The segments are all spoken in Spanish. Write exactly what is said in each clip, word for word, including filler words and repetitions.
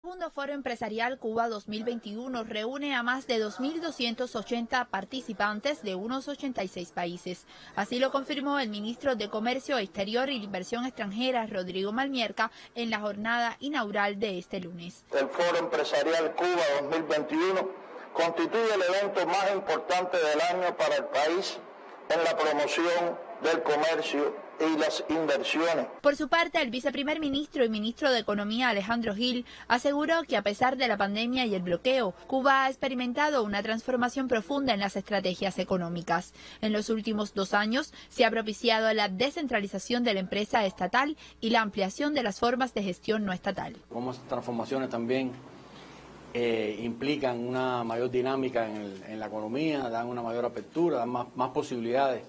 segundo Foro Empresarial Cuba dos mil veintiuno reúne a más de dos mil doscientos ochenta participantes de unos ochenta y seis países. Así lo confirmó el ministro de Comercio Exterior y Inversión Extranjera, Rodrigo Malmierca, en la jornada inaugural de este lunes. El Foro Empresarial Cuba dos mil veintiuno constituye el evento más importante del año para el país en la promoción del comercio y las inversiones. Por su parte, el viceprimer ministro y ministro de Economía, Alejandro Gil, aseguró que a pesar de la pandemia y el bloqueo, Cuba ha experimentado una transformación profunda en las estrategias económicas. En los últimos dos años se ha propiciado la descentralización de la empresa estatal y la ampliación de las formas de gestión no estatal. Como estas transformaciones también eh, implican una mayor dinámica en, el, en la economía, dan una mayor apertura, dan más, más posibilidades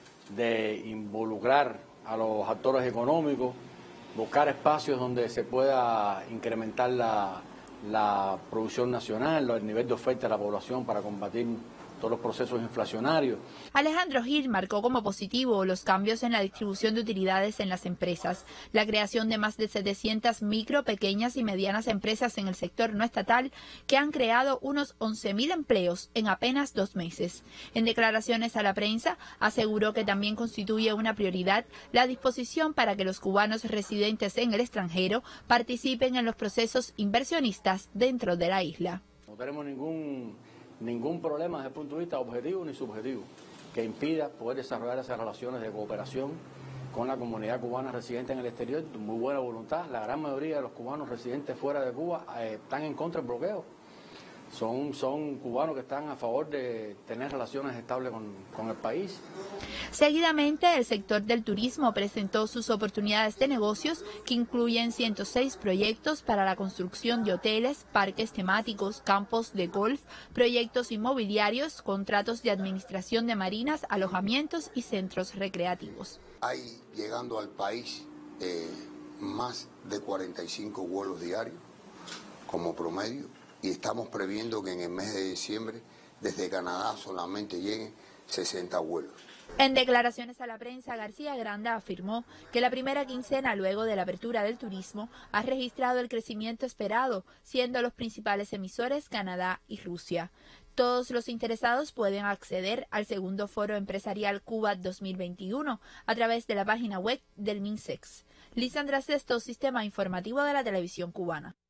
de involucrar a los actores económicos, buscar espacios donde se pueda incrementar la, la producción nacional, el nivel de oferta de la población para combatir todos los procesos inflacionarios. Alejandro Gil marcó como positivo los cambios en la distribución de utilidades en las empresas, la creación de más de setecientas micro, pequeñas y medianas empresas en el sector no estatal que han creado unos once mil empleos en apenas dos meses. En declaraciones a la prensa, aseguró que también constituye una prioridad la disposición para que los cubanos residentes en el extranjero participen en los procesos inversionistas dentro de la isla. No tenemos ningún ningún problema desde el punto de vista objetivo ni subjetivo que impida poder desarrollar esas relaciones de cooperación con la comunidad cubana residente en el exterior, de muy buena voluntad. La gran mayoría de los cubanos residentes fuera de Cuba eh, están en contra del bloqueo. Son, son cubanos que están a favor de tener relaciones estables con, con el país. Seguidamente, el sector del turismo presentó sus oportunidades de negocios, que incluyen ciento seis proyectos para la construcción de hoteles, parques temáticos, campos de golf, proyectos inmobiliarios, contratos de administración de marinas, alojamientos y centros recreativos. Hay llegando al país eh, más de cuarenta y cinco vuelos diarios como promedio. Y estamos previendo que en el mes de diciembre, desde Canadá solamente lleguen sesenta vuelos. En declaraciones a la prensa, García Granda afirmó que la primera quincena luego de la apertura del turismo ha registrado el crecimiento esperado, siendo los principales emisores Canadá y Rusia. Todos los interesados pueden acceder al segundo Foro Empresarial Cuba dos mil veintiuno a través de la página web del MINSEX. Lisandra Sesto, Sistema Informativo de la Televisión Cubana.